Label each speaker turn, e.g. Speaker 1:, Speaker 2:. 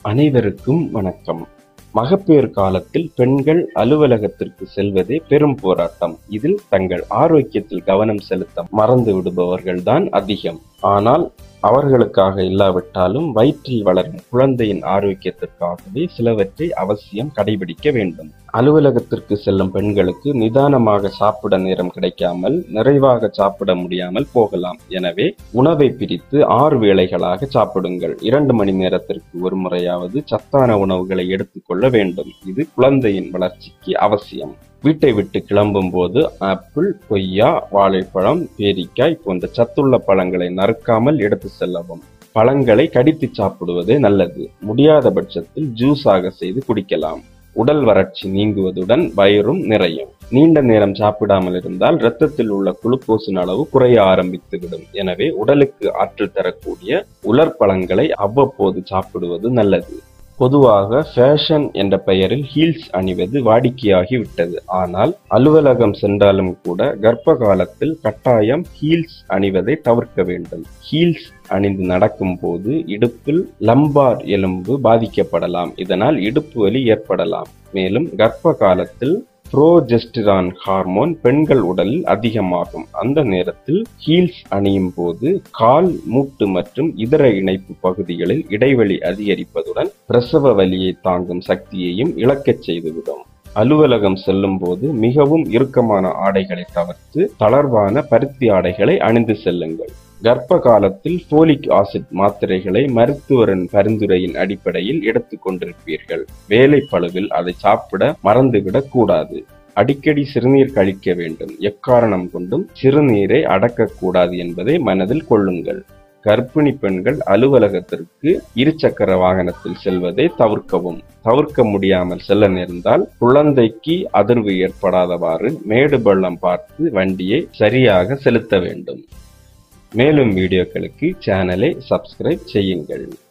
Speaker 1: அனைவருக்கும் வணக்கம். மகப்பேறு காலத்தில் பெண்கள் அலுவலகத்திற்கு செல்வதே பெரும் போராட்டம். இதில் தங்கள் ஆரோக்கியத்தில் கவனம் செலுத்த மறந்து விடுபவர்கள்தான் அதிகம். ஆனால் அவர்களுக்காக இல்லாவிட்டாலும் வயிற்றில் வளரும் குழந்தையின் ஆரோக்கியத்திற்காகவே சிலவற்றை அவசியம் கடைபிடிக்க வேண்டும். அலுவலகத்திற்கு செல்லும் பெண்களுக்கு நிதானமாக சாப்பிட நேரம் கிடைக்காமல் நிறைவாக சாப்பிட முடியாமல் போகலாம். எனவே உணவை பிரித்து 6 வேளைகளாக சாப்பிடுங்கள். 2 மணி நேரத்திற்கு ஒரு முறையாவது சத்தான உணவுகளை எடுத்துக்கொள்ள வேண்டும். இது குழந்தையின் வளர்ச்சிக்கு அவசியம். வீட்டை விட்டு கிளம்பும் போது ஆப்பிள், கொய்யா, வாழைப்பழம், பேரிக்காய் போன்ற சத்துள்ள பழங்களை நறுக்காமல் எடுத்து செல்லவும். பழங்களை கடித்து சாப்பிடுவதே நல்லது. முடியாத பட்சத்தில் ஜூஸாக செய்து குடிக்கலாம். உடல் வறட்சி நீங்குவதுடன் வயிறும் நிறையும். நீண்ட நேரம் சாப்பிடாமல் இருந்தால் இரத்தத்தில் உள்ள குளுக்கோஸின் அளவு குறைய ஆரம்பித்துவிடும். எனவே உடலுக்கு ஆற்றல் தரக்கூடிய உலர் பழங்களை அவ்வப்போது சாப்பிடுவது நல்லது. பொதுவாக ஃபேஷன் என்ற பெயரில் ஹீல்ஸ் அணிவது வாடிக்கையாகி விட்டது. ஆனால் அலுவலகம் சென்றாலும் கூட கர்ப்ப காலத்தில் கட்டாயம் ஹீல்ஸ் அணிவதை தவிர்க்க வேண்டும். ஹீல்ஸ் அணிந்து நடக்கும் போது இடுப்பில் லம்பார் எலும்பு பாதிக்கப்படலாம். இதனால் இடுப்பு வலி ஏற்படலாம். மேலும் கர்ப்ப காலத்தில் புரோஜெஸ்டிரான் ஹார்மோன் பெண்கள் உடலில் அதிகமாகும். அந்த நேரத்தில் ஹீல்ஸ் அணியும் போது கால், மூட்டு மற்றும் இதர இணைப்பு பகுதிகளில் இடைவெளி அதிகரிப்பதுடன் பிரசவ வலியை தாங்கும் சக்தியையும் இழக்கச் செய்துவிடும். அலுவலகம் செல்லும் போது மிகவும் இறுக்கமான ஆடைகளை தவிர்த்து தளர்வான பருத்தி ஆடைகளை அணிந்து செல்லுங்கள். கர்ப்ப காலத்தில் போலிக் ஆசிட் மாத்திரைகளை மருத்துவரின் பரிந்துரையின் அடிப்படையில் எடுத்துக் கொண்டிருப்பீர்கள். வேலை பளுவில் அதை சாப்பிட மறந்துவிடக் கூடாது. அடிக்கடி சிறுநீர் கழிக்க வேண்டும். எக்காரணம் கொண்டும் சிறுநீரை அடக்கக்கூடாது என்பதை மனதில் கொள்ளுங்கள். கர்ப்பிணி பெண்கள் அலுவலகத்திற்கு 2 சக்கர வாகனத்தில் செல்வதை தவிர்க்கவும். தவிர்க்க முடியாமல் செல்ல நேர்ந்தால் குழந்தைக்கு அதிர்வு ஏற்படாதவாறு மேடு பள்ளம் பார்த்து வண்டியை சரியாக செலுத்த வேண்டும். மேலும் வீடியோக்களுக்கு சேனலை சப்ஸ்கிரைப் செய்யுங்கள்.